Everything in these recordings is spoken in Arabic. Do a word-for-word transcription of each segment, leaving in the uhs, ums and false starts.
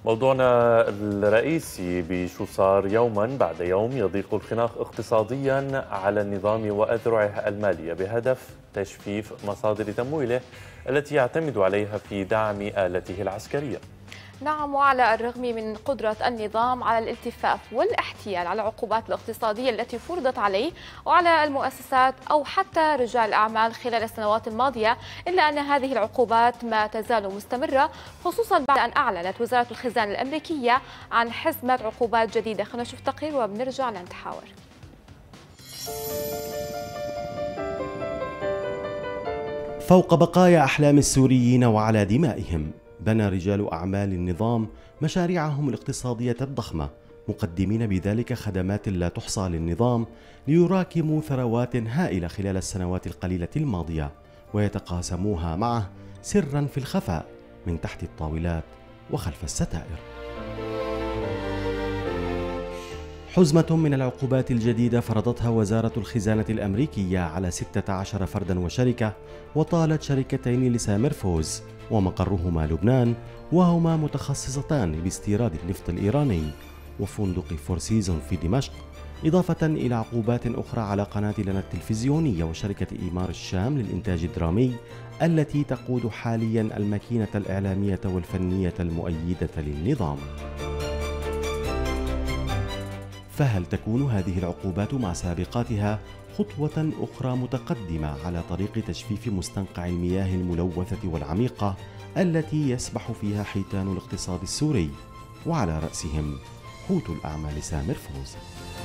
موضوعنا الرئيسي بشو صار يوما بعد يوم يضيق الخناق اقتصاديا على النظام وأذرعه المالية بهدف تجفيف مصادر تمويله التي يعتمد عليها في دعم آلته العسكرية. نعم، وعلى الرغم من قدرة النظام على الالتفاف والاحتيال على العقوبات الاقتصادية التي فرضت عليه وعلى المؤسسات أو حتى رجال الأعمال خلال السنوات الماضية، إلا أن هذه العقوبات ما تزال مستمرة، خصوصا بعد أن أعلنت وزارة الخزانة الأمريكية عن حزمة عقوبات جديدة. خلينا نشوف تقرير وبنرجع لنتحاور. فوق بقايا أحلام السوريين وعلى دمائهم، بنى رجال أعمال النظام مشاريعهم الاقتصادية الضخمة، مقدمين بذلك خدمات لا تحصى للنظام ليراكموا ثروات هائلة خلال السنوات القليلة الماضية ويتقاسموها معه سرا في الخفاء من تحت الطاولات وخلف الستائر. حزمة من العقوبات الجديدة فرضتها وزارة الخزانة الأمريكية على ستة عشر فردا وشركة، وطالت شركتين لسامر فوز ومقرهما لبنان وهما متخصصتان باستيراد النفط الإيراني، وفندق فور سيزون في دمشق، إضافة إلى عقوبات أخرى على قناة لنا التلفزيونية وشركة إيمار الشام للإنتاج الدرامي التي تقود حاليا الماكينة الإعلامية والفنية المؤيدة للنظام. فهل تكون هذه العقوبات مع سابقاتها خطوة أخرى متقدمة على طريق تجفيف مستنقع المياه الملوثة والعميقة التي يسبح فيها حيتان الاقتصاد السوري، وعلى رأسهم حوت الأعمال سامر فوز؟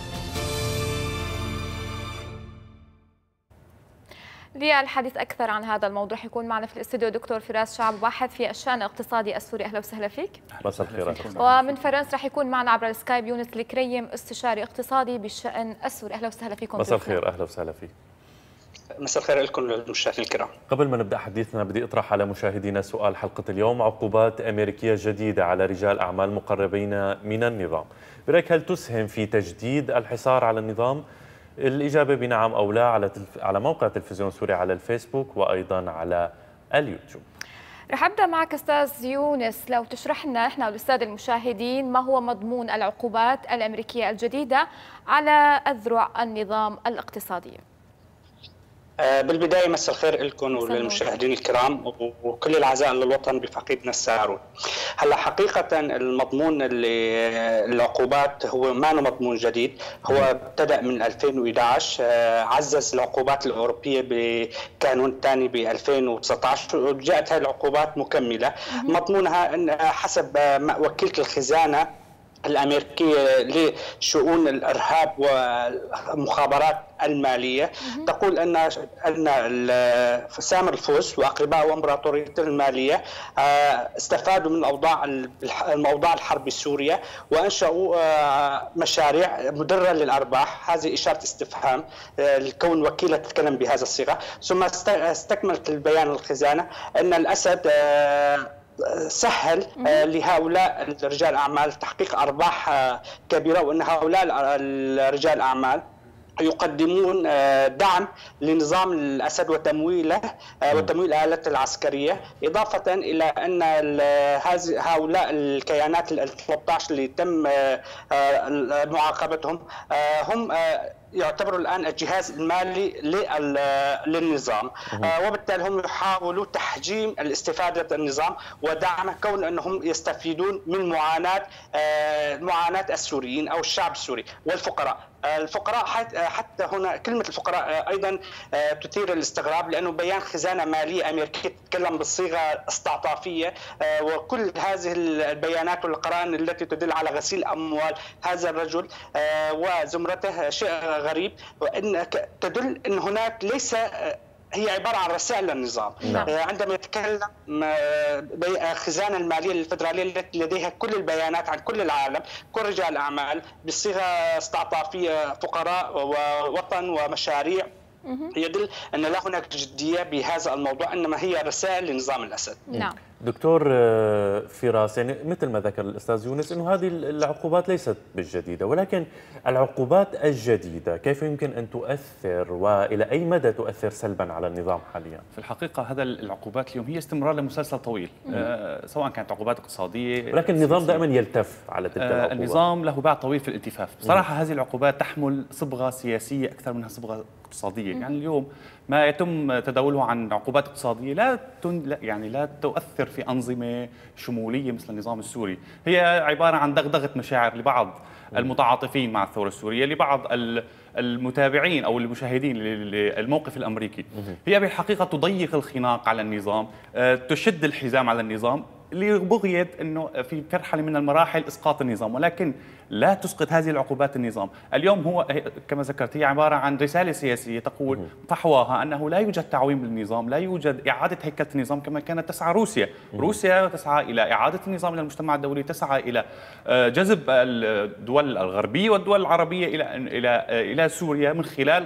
للحديث أكثر عن هذا الموضوع يكون معنا في الاستوديو دكتور فراس شعب، باحث في الشأن الاقتصادي السوري. أهلا وسهلا فيك. مساء الخير. ومن فرنسا رح يكون معنا عبر السكايب يونس الكريم، استشاري اقتصادي بالشأن السوري. أهلا وسهلا فيكم. مساء الخير. أهلا وسهلا فيك. مساء الخير لكم المشاهدين الكرام. قبل ما نبدأ حديثنا بدي أطرح على مشاهدينا سؤال حلقة اليوم: عقوبات أمريكية جديدة على رجال أعمال مقربين من النظام، برأيك هل تسهم في تجديد الحصار على النظام؟ الإجابة بنعم أو لا على تلف... على موقع تلفزيون سوري على الفيسبوك وأيضا على اليوتيوب. رح أبدأ معك أستاذ يونس، لو تشرح لنا إحنا والسادة المشاهدين ما هو مضمون العقوبات الأمريكية الجديدة على أذرع النظام الاقتصادي. بالبداية مساء الخير لكم وللمشاهدين الكرام وكل العزاء للوطن بفقيدنا الساهرون. هلا حقيقة المضمون اللي العقوبات هو ما مضمون جديد، هو ابتدأ من ألفين وإحدى عشر، عزز العقوبات الأوروبية بقانون ثاني ب ألفين وتسعة عشر، وجاءت هذه العقوبات مكملة. مضمونها أن حسب وكيلة الخزانة الأمريكية لشؤون الإرهاب والمخابرات المالية تقول أن أن سامر الفوز وأقرباء وإمبراطوريته المالية استفادوا من أوضاع الموضوع الحرب السورية وأنشأوا مشاريع مدرة للأرباح. هذه إشارة استفهام الكون وكيلة تتكلم بهذا الصيغة. ثم استكملت البيان الخزانة أن الأسد سهل لهؤلاء رجال الأعمال تحقيق أرباح كبيرة، وأن هؤلاء رجال الأعمال يقدمون دعم لنظام الأسد وتمويله وتمويل آلته العسكرية، إضافة إلى أن هؤلاء الكيانات ال ثلاثة عشر اللي تم معاقبتهم هم يعتبروا الآن الجهاز المالي للنظام، وبالتالي هم يحاولوا تحجيم الاستفادة النظام ودعمه، كون أنهم يستفيدون من معاناة معاناة السوريين أو الشعب السوري والفقراء. الفقراء حتى هنا كلمة الفقراء أيضا تثير الاستغراب، لأنه بيان خزانة مالية أمريكية تتكلم بالصيغة استعطافية، وكل هذه البيانات والقرائن التي تدل على غسيل أموال هذا الرجل وزمرته شيء غريب، وأن تدل أن هناك ليس هي عبارة عن رسائل للنظام. نعم. عندما يتكلم خزانة المالية الفدرالية التي لديها كل البيانات عن كل العالم، كل رجال الأعمال بصيغة استعطافية، فقراء ووطن ومشاريع، يدل أن لا هناك جدية بهذا الموضوع، إنما هي رسائل لنظام الأسد. نعم. دكتور فراس، يعني مثل ما ذكر الأستاذ يونس أنه هذه العقوبات ليست بالجديدة، ولكن العقوبات الجديدة كيف يمكن أن تؤثر وإلى أي مدى تؤثر سلبا على النظام حاليا؟ في الحقيقة هذا العقوبات اليوم هي استمرار لمسلسل طويل، آه سواء كانت عقوبات اقتصادية، ولكن النظام دائما يلتف على تلك العقوبات. آه النظام له باع طويل في الالتفاف. بصراحة هذه العقوبات تحمل صبغة سياسية أكثر منها صبغة اقتصادية. يعني اليوم ما يتم تداوله عن عقوبات اقتصادية لا تن... يعني لا تؤثر في أنظمة شمولية مثل النظام السوري، هي عبارة عن دغدغة مشاعر لبعض المتعاطفين مع الثورة السورية، لبعض المتابعين أو المشاهدين للموقف الأمريكي. هي بالحقيقة تضيق الخناق على النظام، تشد الحزام على النظام لبغية أنه في مرحلة من المراحل إسقاط النظام، ولكن لا تسقط هذه العقوبات النظام. اليوم هو كما ذكرت هي عبارة عن رسالة سياسية تقول فحواها أنه لا يوجد تعويم للنظام، لا يوجد إعادة هيكلة النظام كما كانت تسعى روسيا. روسيا تسعى إلى إعادة النظام إلى المجتمع الدولي، تسعى إلى جذب الدول الغربية والدول العربية إلى إلى إلى سوريا من خلال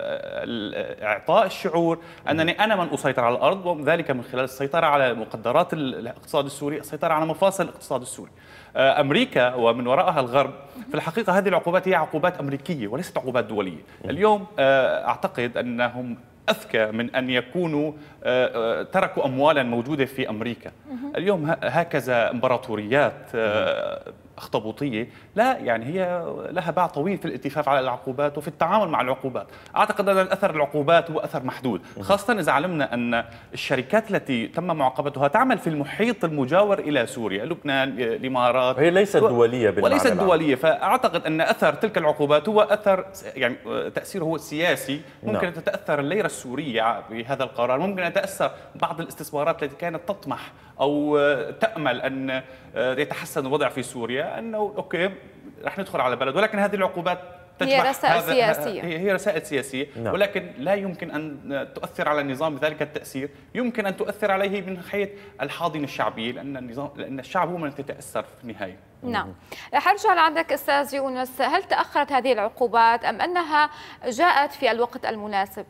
إعطاء الشعور أنني أنا من أسيطر على الأرض، وذلك من خلال السيطرة على مقدرات الاقتصاد السوري، السيطرة على مفاصل الاقتصاد السوري. أمريكا ومن وراءها الغرب، في الحقيقة هذه العقوبات هي عقوبات أمريكية وليست عقوبات دولية. اليوم أعتقد أنهم أذكى من أن يكونوا تركوا أموالا موجودة في أمريكا. اليوم هكذا إمبراطوريات أخطبوطية لا يعني هي لها باع طويل في الالتفاف على العقوبات وفي التعامل مع العقوبات. أعتقد أن الأثر العقوبات هو أثر محدود، خاصة إذا علمنا أن الشركات التي تم معاقبتها تعمل في المحيط المجاور إلى سوريا، لبنان، الإمارات، هي ليست دولية بالمعنى وليست دولية. فأعتقد أن أثر تلك العقوبات هو أثر يعني تأثيره هو سياسي. ممكن أن تتأثر الليرة السورية بهذا القرار، ممكن أن تتأثر بعض الاستثمارات التي كانت تطمح أو تأمل أن يتحسن الوضع في سوريا، أنه أوكي رح ندخل على بلد، ولكن هذه العقوبات هي رسائل سياسية، هي رسائل سياسية، نعم. ولكن لا يمكن أن تؤثر على النظام بذلك التأثير. يمكن أن تؤثر عليه من حيث الحاضنة الشعبية، لأن النظام لأن الشعب هو من يتأثر في النهاية. نعم. رح أرجع لعندك أستاذ يونس، هل تأخرت هذه العقوبات أم أنها جاءت في الوقت المناسب؟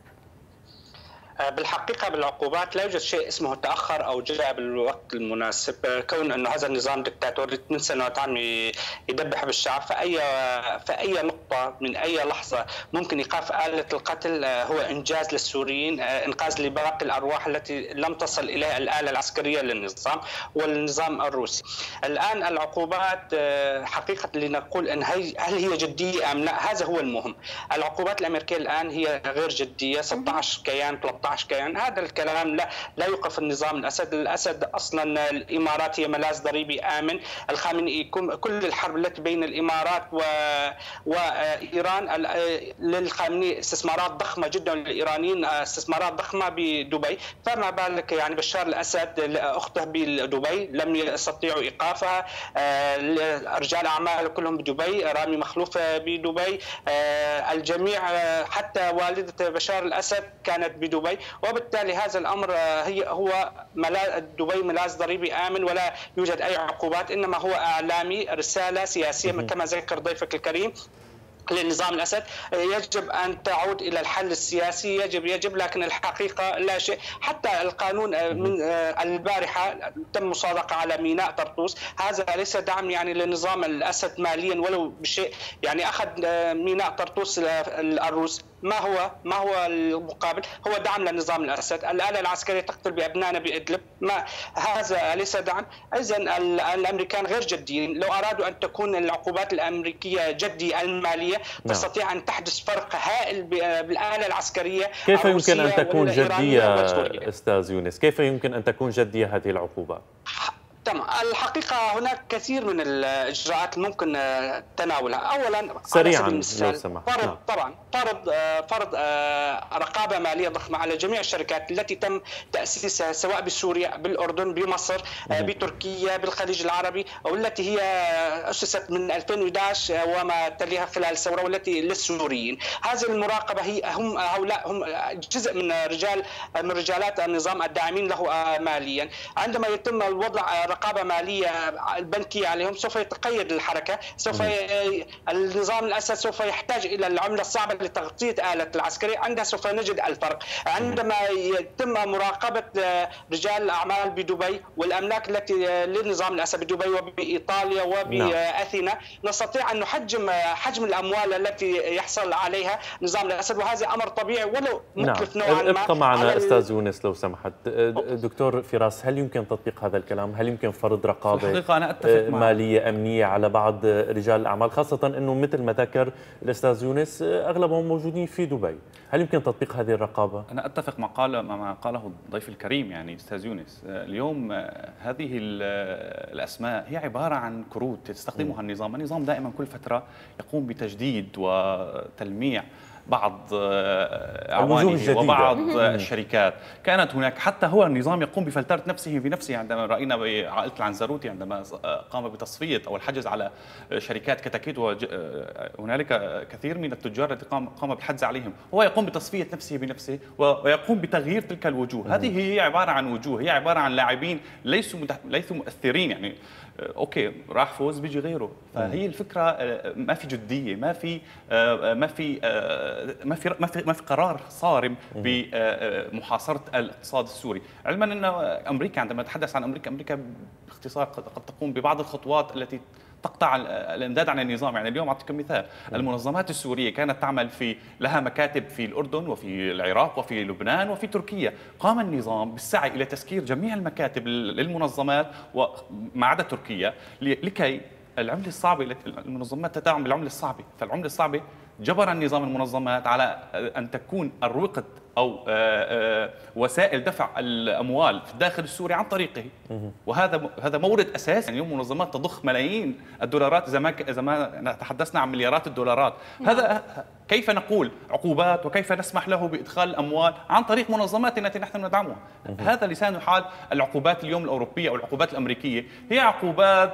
بالحقيقة بالعقوبات لا يوجد شيء اسمه تأخر أو جاء بالوقت المناسب، كون أنه هذا النظام دكتاتوري من سنوات عم يدبح بالشعب، فأي فأي نقطة من أي لحظة ممكن إيقاف آلة القتل هو إنجاز للسوريين، إنقاذ لباقي الأرواح التي لم تصل إليها الآلة العسكرية للنظام والنظام الروسي. الآن العقوبات حقيقة لنقول أن هي هل هي جدية أم لا، هذا هو المهم. العقوبات الأمريكية الآن هي غير جدية، ستة عشر كيان ثلاثة عشر كيان، هذا الكلام لا لا يوقف النظام الأسد. الأسد أصلا الإمارات هي ملاذ ضريبي آمن، الخامنئي كل الحرب التي بين الإمارات و... وإيران للخامنئي استثمارات ضخمة جدا، للإيرانيين استثمارات ضخمة بدبي، فما بالك يعني بشار الأسد أخته بدبي لم يستطيعوا إيقافها، رجال أعمال كلهم بدبي، رامي مخلوف بدبي، الجميع حتى والدة بشار الأسد كانت بدبي، وبالتالي هذا الأمر هي هو دبي ملاذ ضريبي آمن، ولا يوجد أي عقوبات، إنما هو إعلامي، رسالة سياسية كما ذكر ضيفك الكريم للنظام الأسد. يجب أن تعود إلى الحل السياسي، يجب يجب لكن الحقيقة لا شيء. حتى القانون من البارحة تم مصادقة على ميناء طرطوس، هذا ليس دعم يعني لنظام الأسد ماليا ولو بشيء، يعني أخذ ميناء طرطوس الروس، ما هو ما هو المقابل؟ هو دعم لنظام الأسد. الآلة العسكرية تقتل بأبنائنا بإدلب، ما هذا ليس دعم؟ إذا الأمريكان غير جديين. لو أرادوا أن تكون العقوبات الأمريكية جدية المالية تستطيع أن تحدث فرق هائل بالآلة العسكرية. كيف يمكن أن تكون جدية أستاذ يونس؟ كيف يمكن أن تكون جدية هذه العقوبات؟ تمام. الحقيقة هناك كثير من الإجراءات ممكن تناولها. أولا سريعا على لو سبيل سمحت. فرض طبعا فرض فرض رقابة مالية ضخمة على جميع الشركات التي تم تأسيسها سواء بسوريا، بالأردن، بمصر، بتركيا، بالخليج العربي، والتي هي أسست من ألفين وأحد عشر وما تليها خلال الثورة، والتي للسوريين. هذه المراقبة هي هم هؤلاء هم جزء من رجال من رجالات النظام الداعمين له ماليا. عندما يتم الوضع رقابة مالية البنكية عليهم سوف يتقيد الحركة، سوف ي... النظام الأسد سوف يحتاج إلى العملة الصعبة لتغطية آلة العسكري، عندها سوف نجد الفرق. عندما يتم مراقبة رجال الأعمال بدبي والأملاك التي للنظام الأسد بدبي وبإيطاليا وبأثينا، نستطيع أن نحجم حجم الأموال التي يحصل عليها نظام الأسد، وهذا أمر طبيعي ولو مكلف نعم. نوعا ما. ابقى معنا أستاذ يونس لو سمحت. دكتور فراس، هل يمكن تطبيق هذا الكلام؟ هل يمكن فرض رقابة أنا أتفق مالية أمنية على بعض رجال الأعمال، خاصة أنه مثل ما ذكر الأستاذ يونس أغلبهم موجودين في دبي؟ هل يمكن تطبيق هذه الرقابة؟ أنا أتفق مع قال ما قاله الضيف الكريم يعني أستاذ يونس. اليوم هذه الأسماء هي عبارة عن كروت تستخدمها النظام. النظام دائما كل فترة يقوم بتجديد وتلميع بعض أعوانه وبعض الشركات. كانت هناك حتى هو النظام يقوم بفلترة نفسه بنفسه، عندما رأينا بعائلة العنزروتي عندما قام بتصفية أو الحجز على شركات كتاكيت، وهنالك كثير من التجار التي قام قام بالحجز عليهم، هو يقوم بتصفية نفسه بنفسه ويقوم بتغيير تلك الوجوه. هذه هي عبارة عن وجوه، هي عبارة عن لاعبين ليسوا ليسوا مؤثرين. يعني اوكي راح فوز بيجي غيره، فهي الفكره ما في جديه، ما في ما في ما في ما في, ما في قرار صارم بمحاصره الاقتصاد السوري. علما ان امريكا عندما نتحدث عن امريكا، امريكا باختصار قد تقوم ببعض الخطوات التي تقطع الامداد عن النظام. يعني اليوم اعطيكم مثال، المنظمات السوريه كانت تعمل في لها مكاتب في الاردن وفي العراق وفي لبنان وفي تركيا. قام النظام بالسعي الى تسكير جميع المكاتب للمنظمات وما عدا تركيا لكي العمله الصعبه، المنظمات تدعم بالعمله الصعبه، فالعمله الصعبه جبر النظام المنظمات على ان تكون اروقه او وسائل دفع الاموال في الداخل السوري عن طريقه، وهذا هذا مورد اساسي. يعني اليوم منظمات تضخ ملايين الدولارات، اذا ما اذا ما تحدثنا عن مليارات الدولارات. هذا كيف نقول عقوبات وكيف نسمح له بادخال الاموال عن طريق منظماتنا التي نحن ندعمها؟ هذا لسان حال العقوبات اليوم الاوروبيه او العقوبات الامريكيه، هي عقوبات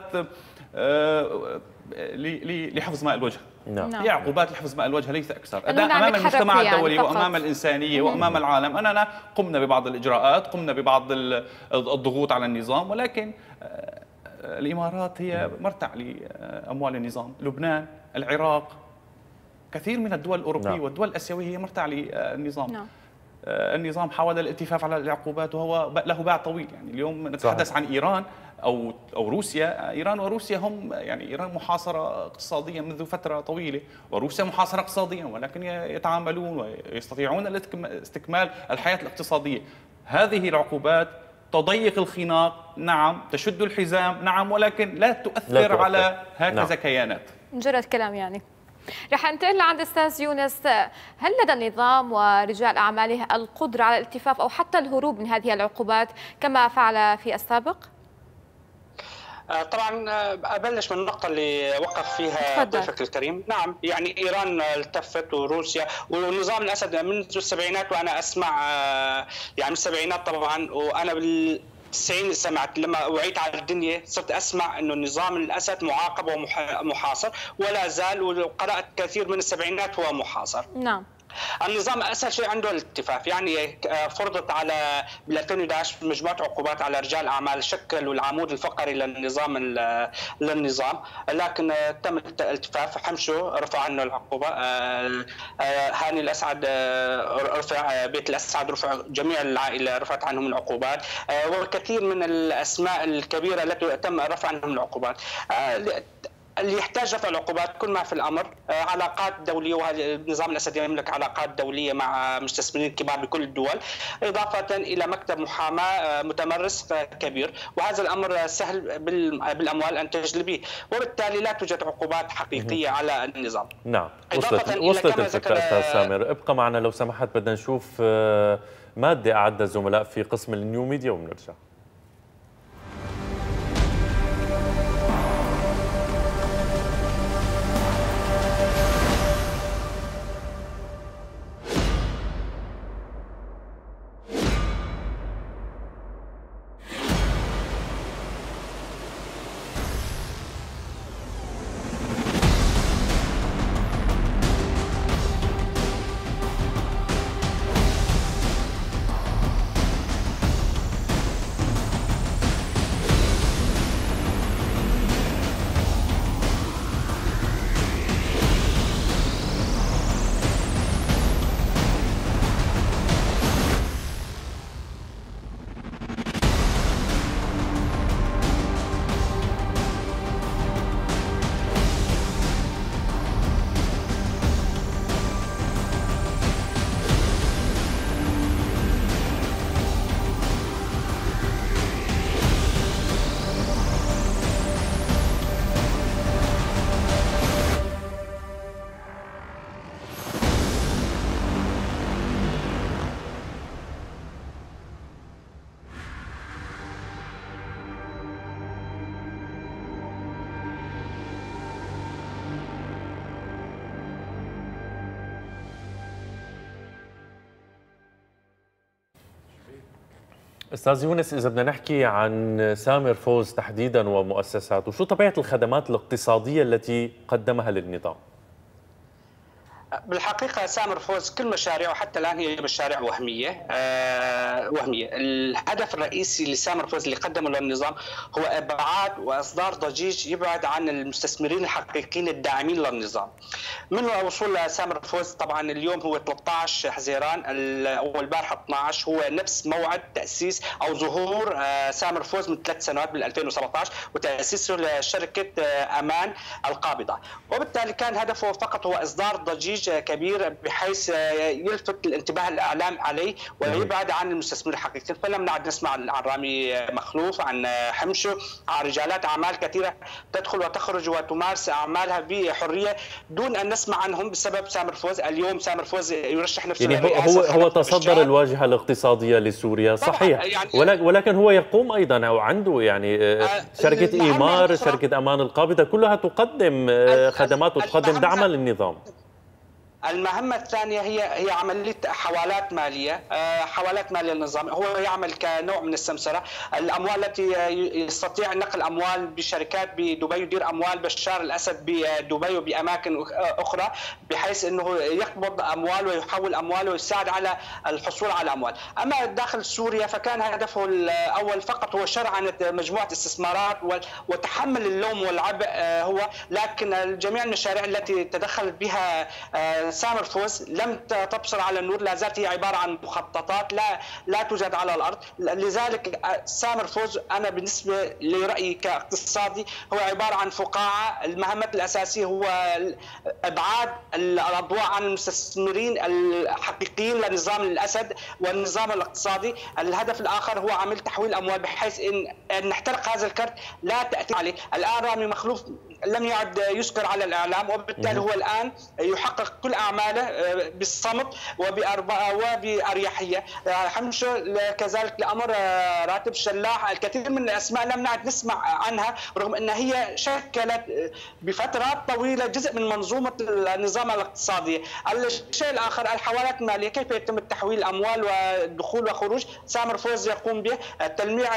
لحفظ ماء الوجه. نعم. هي عقوبات لحفظ ماء الوجه ليس اكثر. امام المجتمع الدولي يعني وامام الانسانيه مم. وامام العالم اننا قمنا ببعض الاجراءات، قمنا ببعض الضغوط على النظام، ولكن الامارات هي مرتع لاموال النظام، لبنان، العراق، كثير من الدول الاوروبيه نعم. والدول الاسيويه هي مرتع للنظام. نعم. النظام حاول الالتفاف على العقوبات وهو له باع طويل. يعني اليوم نتحدث صحيح. عن ايران او او روسيا. ايران وروسيا هم يعني ايران محاصره اقتصاديا منذ فتره طويله، وروسيا محاصره اقتصاديا، ولكن يتعاملون ويستطيعون استكمال الحياه الاقتصاديه. هذه العقوبات تضيق الخناق، نعم، تشد الحزام، نعم، ولكن لا تؤثر, لا تؤثر. على هكذا نعم. كيانات. مجرد كلام يعني. رح انتقل لعند استاذ يونس، هل لدى النظام ورجال اعماله القدره على الالتفاف او حتى الهروب من هذه العقوبات كما فعل في السابق؟ طبعا ابلش من النقطه اللي وقف فيها ضيفك الكريم. نعم، يعني ايران التفت وروسيا ونظام الاسد منذ السبعينات، وانا اسمع يعني السبعينات طبعا، وانا بال التسعين سمعت لما وعيت على الدنيا صرت اسمع انه النظام الاسد معاقب ومحاصر، ولا زال، وقرات كثير من السبعينات هو محاصر. نعم. النظام اسهل شيء عنده الالتفاف، يعني فرضت على بال ألفين وأحد عشر مجموعه عقوبات على رجال اعمال شكلوا العمود الفقري للنظام للنظام، لكن تم الالتفاف. حمشو رفع عنه العقوبه، هاني الاسعد رفع، بيت الاسعد رفع، جميع العائله رفعت عنهم العقوبات، وكثير من الاسماء الكبيره التي تم رفع عنهم العقوبات. اللي يحتاج رفع العقوبات كل ما في الامر علاقات دوليه، والنظام الاسدي يملك علاقات دوليه مع مستثمرين كبار بكل الدول، اضافه الى مكتب محاماه متمرس كبير، وهذا الامر سهل بالاموال ان تجلبيه، وبالتالي لا توجد عقوبات حقيقيه على النظام. نعم، وصلت وصلت الفكره استاذ سامر. ابقى معنا لو سمحت، بدنا نشوف ماده اعدها الزملاء في قسم النيو ميديا وبنرجع. أستاذ يونس، إذا بدنا نحكي عن سامر فوز تحديدا ومؤسساته، شو طبيعة الخدمات الاقتصادية التي قدمها للنظام؟ بالحقيقة سامر فوز كل مشاريعه حتى الآن هي مشاريع وهمية آه وهمية. الهدف الرئيسي لسامر فوز اللي قدمه للنظام هو إبعاد وإصدار ضجيج يبعد عن المستثمرين الحقيقيين الداعمين للنظام. من وصول سامر فوز طبعا اليوم هو ثلاثة عشر حزيران أو البارحة اثني عشر، هو نفس موعد تأسيس أو ظهور آه سامر فوز من ثلاث سنوات بال ألفين وسبعة عشر وتأسيسه لشركة آه أمان القابضة، وبالتالي كان هدفه فقط هو إصدار ضجيج كبير بحيث يلفت الانتباه الاعلام عليه ويبعد عن المستثمرين الحقيقيين. فلم نعد نسمع عن رامي مخلوف، عن حمشو، عن رجالات اعمال كثيره تدخل وتخرج وتمارس اعمالها بحريه دون ان نسمع عنهم بسبب سامر فوز. اليوم سامر فوز يرشح نفسه يعني هو هو تصدر الواجهه الاقتصاديه لسوريا صحيح، يعني ولكن هو يقوم ايضا او عنده يعني شركه ايمار، شركه امان القابضه كلها تقدم خدمات وتقدم دعما للنظام. المهمة الثانية هي هي عملية حوالات مالية، حوالات مالية للنظام. هو يعمل كنوع من السمسرة. الأموال التي يستطيع نقل أموال بشركات بدبي، يدير أموال بشار الأسد بدبي وبأماكن أخرى بحيث أنه يقبض أموال ويحول أموال ويساعد على الحصول على أموال. أما داخل سوريا فكان هدفه الأول فقط هو شرعنة مجموعة استثمارات وتحمل اللوم والعبء هو، لكن جميع المشاريع التي تدخل بها سامر فوز لم تبصر على النور، لا زالت هي عباره عن مخططات لا لا توجد على الارض. لذلك سامر فوز انا بالنسبه لرايي كاقتصادي هو عباره عن فقاعه. المهمات الاساسيه هو ابعاد الاضواء عن المستثمرين الحقيقيين لنظام الاسد والنظام الاقتصادي. الهدف الاخر هو عمل تحويل اموال بحيث ان ان نحترق هذا الكرت لا تاتي عليه. الان رامي مخلوف لم يعد يذكر على الاعلام، وبالتالي هو الان يحقق كل اعماله بالصمت وباريحيه. حمشو كذلك لامر راتب شلاح، الكثير من الاسماء لم نعد نسمع عنها رغم ان هي شكلت بفترات طويله جزء من منظومه النظام الاقتصادي. الشيء الاخر الحوالات الماليه، كيف يتم تحويل الاموال والدخول وخروج. سامر فوز يقوم به تلميع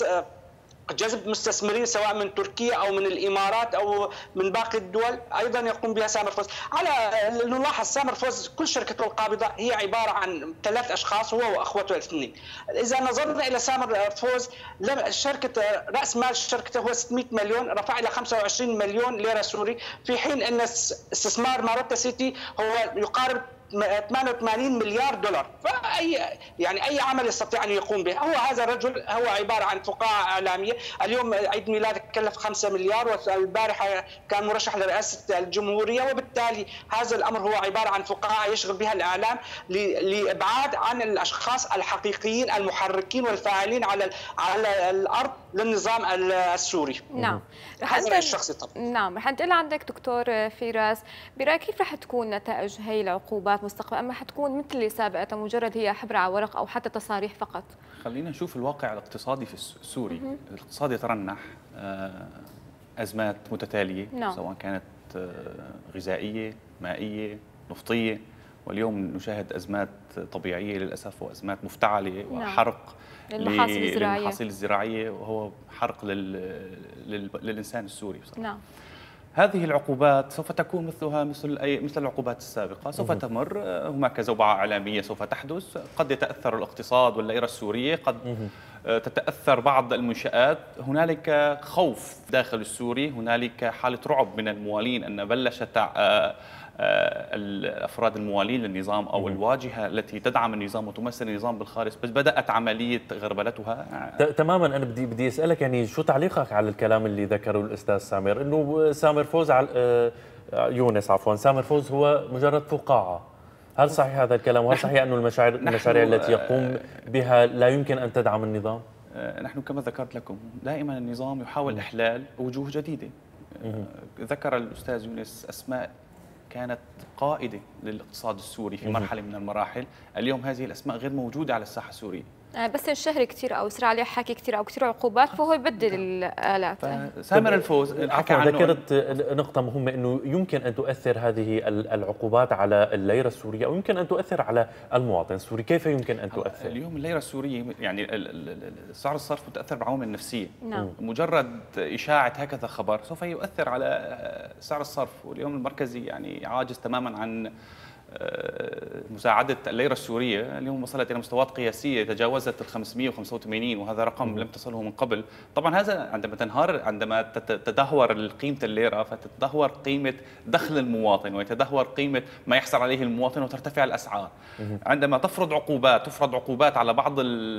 جذب مستثمرين سواء من تركيا او من الامارات او من باقي الدول، ايضا يقوم بها سامر فوز. على نلاحظ سامر فوز كل شركته القابضه هي عباره عن ثلاث اشخاص هو واخوته الاثنين. اذا نظرنا الى سامر فوز شركه راس مال شركته هو ستمئة مليون، رفع الى خمسة وعشرين مليون ليره سوري، في حين ان استثمار ماروتا سيتي هو يقارب ثمانية وثمانين مليار دولار. فاي يعني اي عمل يستطيع ان يقوم به. هو هذا الرجل هو عباره عن فقاعه اعلاميه. اليوم عيد ميلاده كلف خمسة مليار، والبارحه كان مرشح لرئاسه الجمهوريه، وبالتالي هذا الامر هو عباره عن فقاعه يشغل بها الاعلام لابعاد عن الاشخاص الحقيقيين المحركين والفاعلين على على الارض للنظام السوري. نعم. رح هذا الشخصي طبعا. نعم، رح انتقل عندك دكتور فراس، برايك كيف رح تكون نتائج هي العقوبات مستقبلا؟ اما حتكون مثل اللي سابقتها مجرد هي حبر على ورق او حتى تصاريح فقط؟ خلينا نشوف الواقع الاقتصادي في السوري. الاقتصاد يترنح، ازمات متتاليه نعم. سواء كانت غذائيه، مائيه، نفطيه، واليوم نشاهد ازمات طبيعيه للاسف وازمات مفتعله وحرق للمحاصيل الزراعيه للمحاصيل الزراعيه وهو حرق لل... لل... للانسان السوري بصراحه. نعم. هذه العقوبات سوف تكون مثلها مثل أي مثل العقوبات السابقة، سوف تمر. هناك زوبعة إعلامية سوف تحدث، قد يتأثر الاقتصاد والليرة السورية، قد تتأثر بعض المنشآت. هنالك خوف داخل السوري، هنالك حالة رعب من الموالين أن بلشت الافراد الموالين للنظام او الواجهه التي تدعم النظام وتمثل النظام بالخارج، بس بدات عمليه غربلتها. تماما. انا بدي بدي اسالك يعني شو تعليقك على الكلام اللي ذكره الاستاذ سامر، انه سامر فوز على يونس عفوا سامر فوز هو مجرد فقاعه. هل صحيح هذا الكلام؟ وهل صحيح انه المشاريع المشاريع التي يقوم بها لا يمكن ان تدعم النظام؟ نحن كما ذكرت لكم دائما النظام يحاول احلال وجوه جديده. ذكر الاستاذ يونس اسماء كانت قائدة للاقتصاد السوري في مرحلة من المراحل، اليوم هذه الأسماء غير موجودة على الساحة السورية. بس الشهر كثير او يصير عليه حكي كثير او كثير عقوبات فهو يبدل الالات. سامر الفوز حكى عنه. ذكرت نقطة مهمة انه يمكن ان تؤثر هذه العقوبات على الليرة السورية او يمكن ان تؤثر على المواطن السوري، كيف يمكن ان تؤثر؟ اليوم الليرة السورية يعني سعر الصرف متأثر بعوامل نفسية. نعم. مجرد إشاعة هكذا خبر سوف يؤثر على سعر الصرف، واليوم المركزي يعني عاجز تماما عن مساعدة الليرة السورية. اليوم وصلت إلى مستويات قياسية تجاوزت ال خمسمئة وخمسة وثمانين، وهذا رقم لم تصله من قبل. طبعا هذا عندما تنهار، عندما تدهور قيمة الليرة فتتدهور قيمة دخل المواطن ويتدهور قيمة ما يحصل عليه المواطن وترتفع الأسعار. عندما تفرض عقوبات تفرض عقوبات على بعض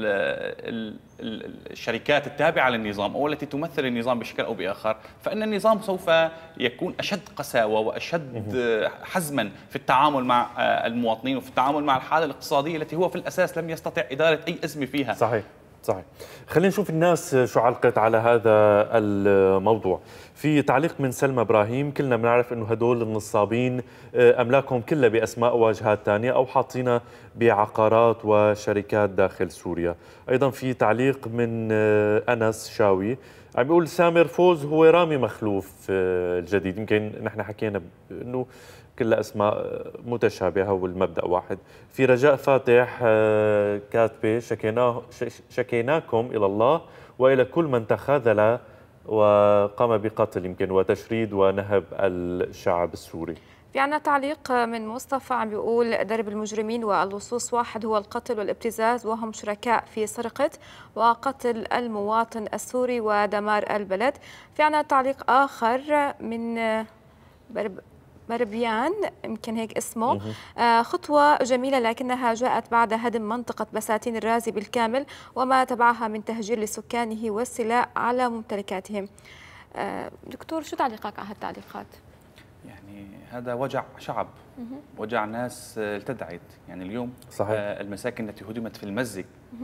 الشركات التابعة للنظام أو التي تمثل النظام بشكل أو بآخر، فإن النظام سوف يكون أشد قساوة وأشد حزما في التعامل مع المواطنين وفي التعامل مع الحالة الاقتصادية التي هو في الأساس لم يستطع إدارة أي أزمة فيها. صحيح صحيح. خلينا نشوف الناس شو علقت على هذا الموضوع. في تعليق من سلمى إبراهيم: كلنا بنعرف إنه هدول النصابين أملاكهم كلها بأسماء وواجهات ثانية أو حاطينها بعقارات وشركات داخل سوريا. أيضا في تعليق من أنس شاوي عم بيقول سامر فوز هو رامي مخلوف الجديد. يمكن نحن حكينا إنه كلها أسماء متشابهة والمبدأ واحد. في رجاء فاتح كاتبة: شكيناه شكيناكم إلى الله وإلى كل من تخاذل وقام بقتل يمكن وتشريد ونهب الشعب السوري. في عنا تعليق من مصطفى عم بيقول: درب المجرمين واللصوص واحد هو القتل والابتزاز، وهم شركاء في سرقة وقتل المواطن السوري ودمار البلد. في عنا تعليق آخر من برب مربيان يمكن هيك اسمه: آه خطوة جميلة لكنها جاءت بعد هدم منطقة بساتين الرازي بالكامل وما تبعها من تهجير لسكانه والسلاء على ممتلكاتهم. آه دكتور، شو تعليقك على هالتعليقات؟ يعني هذا وجع شعب، وجع ناس التدعت. يعني اليوم صحيح. آه المساكن التي هدمت في المزق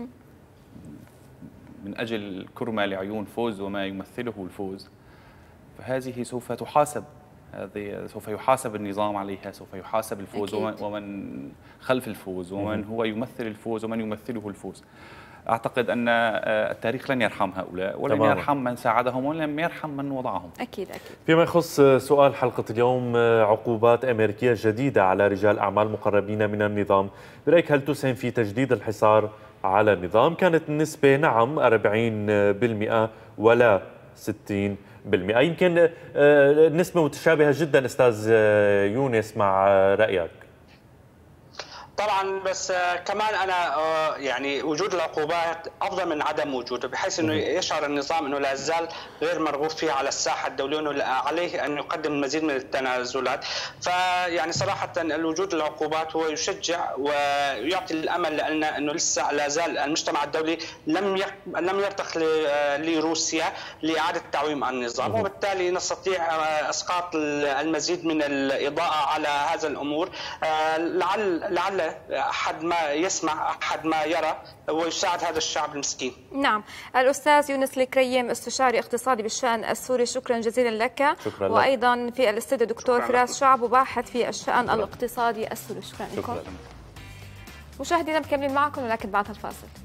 من أجل كرمة لعيون فوز وما يمثله الفوز، فهذه سوف تحاسب، هذه سوف يحاسب النظام عليها، سوف يحاسب الفوز أكيد. ومن خلف الفوز ومن هو يمثل الفوز ومن يمثله الفوز. أعتقد أن التاريخ لن يرحم هؤلاء ولن تمام. يرحم من ساعدهم ولن يرحم من وضعهم. أكيد أكيد. فيما يخص سؤال حلقة اليوم: عقوبات أمريكية جديدة على رجال أعمال مقربين من النظام، برأيك هل تسهم في تجديد الحصار على النظام؟ كانت النسبة نعم أربعين بالمئة ولا ستين بالمئة. يمكن النسبة متشابهة جدا أستاذ يونس، مع رأيك؟ طبعا، بس كمان انا يعني وجود العقوبات افضل من عدم وجوده، بحيث انه يشعر النظام انه لا زال غير مرغوب فيه على الساحه الدوليه وانه عليه ان يقدم المزيد من التنازلات. فيعني صراحه الوجود العقوبات هو يشجع ويعطي الامل لنا انه لسه لا زال المجتمع الدولي لم لم يرتخ لروسيا لاعاده تعويم النظام، وبالتالي نستطيع اسقاط المزيد من الاضاءه على هذا الامور. لعل لعل أحد ما يسمع، أحد ما يرى، ويساعد هذا الشعب المسكين. نعم. الأستاذ يونس الكريم، استشاري اقتصادي بالشأن السوري، شكرا جزيلا لك. شكرا وأيضا لك. في الاستوديو دكتور فراس شعب، وباحث في الشأن الاقتصادي السوري. شكرا, شكرا لكم. مشاهدينا مكملين معكم ولكن بعد الفاصل.